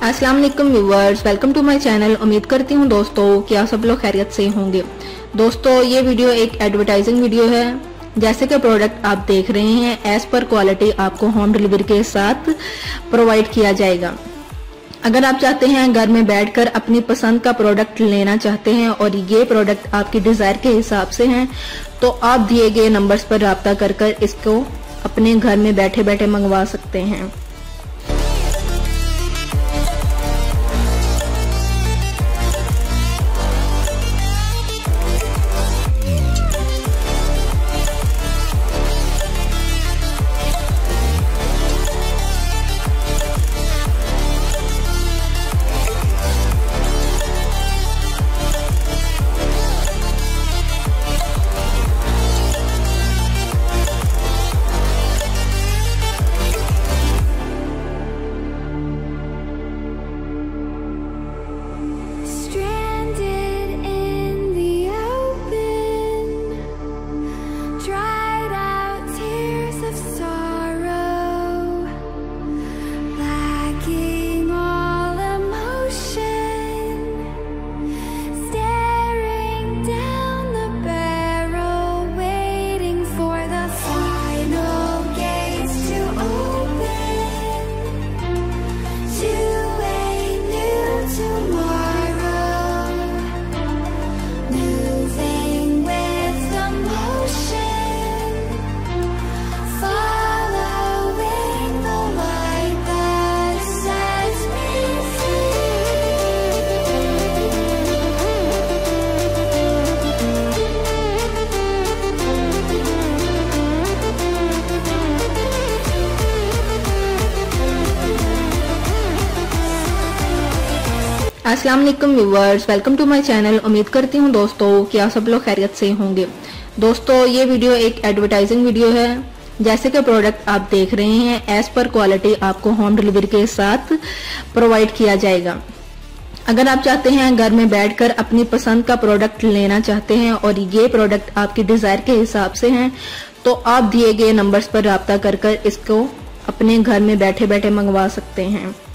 अस्सलाम वालेकुम viewers, welcome to my channel. उम्मीद करती हूँ दोस्तों कि आप सब लोग खैरियत से होंगे। दोस्तों ये वीडियो एक एडवर्टाइजिंग वीडियो है। जैसे कि प्रोडक्ट आप देख रहे हैं एज पर क्वालिटी आपको होम डिलीवरी के साथ प्रोवाइड किया जाएगा। अगर आप चाहते हैं घर में बैठकर अपनी पसंद का प्रोडक्ट लेना चाहते हैं और ये प्रोडक्ट आपकी डिजायर के हिसाब से हैं, तो आप दिए गए नंबर्स पर राब्ता कर इसको अपने घर में बैठे बैठे मंगवा सकते हैं। अस्सलाम वालेकुम viewers, welcome to my channel. उम्मीद करती हूँ दोस्तों कि आप सब लोग खैरियत से होंगे। दोस्तों ये वीडियो एक एडवर्टाइजिंग वीडियो है। जैसे कि प्रोडक्ट आप देख रहे हैं एज पर क्वालिटी आपको होम डिलीवरी के साथ प्रोवाइड किया जाएगा। अगर आप चाहते हैं घर में बैठकर अपनी पसंद का प्रोडक्ट लेना चाहते हैं और ये प्रोडक्ट आपकी डिजायर के हिसाब से हैं, तो आप दिए गए नंबर्स पर राब्ता कर इसको अपने घर में बैठे बैठे मंगवा सकते हैं।